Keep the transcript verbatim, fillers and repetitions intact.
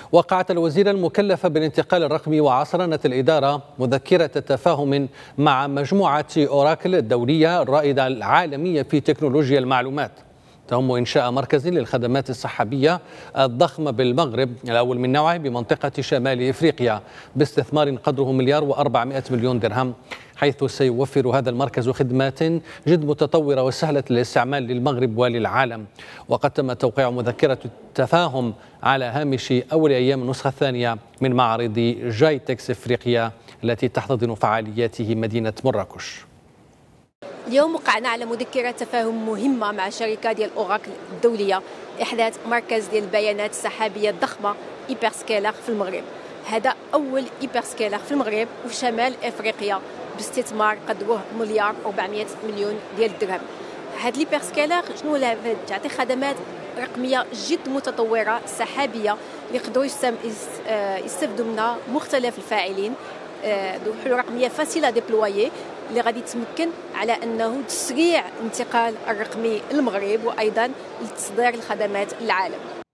وقعت الوزيرة المكلفة بالانتقال الرقمي وعصرنة الإدارة مذكرة تفاهم مع مجموعة أوراكل الدولية الرائدة العالمية في تكنولوجيا المعلومات، تهم إنشاء مركز للخدمات السحابية الضخم بالمغرب الأول من نوعه بمنطقة شمال إفريقيا باستثمار قدره مليار وأربعمائة مليون درهم، حيث سيوفر هذا المركز خدمات جد متطورة وسهلة الاستعمال للمغرب وللعالم. وقد تم توقيع مذكرة التفاهم على هامش أول أيام النسخة الثانية من معرض جايتكس إفريقيا التي تحتضن فعالياته مدينة مراكش. اليوم وقعنا على مذكرة تفاهم مهمة مع شركة ديال أوراكل الدولية إحداث مركز ديال البيانات السحابية الضخمة إيبرسكيلر في المغرب. هذا أول إيبرسكيلر في المغرب وفي شمال إفريقيا باستثمار قدره مليار وأربعمائة مليون ديال الدرهم. هذا الإيبرسكيلر شنو تعطي خدمات رقمية جد متطورة سحابية اللي يقدروا يستفدوا منها مختلف الفاعلين، حلول رقمية فاسيلة ديبلويي اللي غادي تمكن على انه تسريع انتقال الرقمي للمغرب وايضا لتصدير الخدمات للعالم.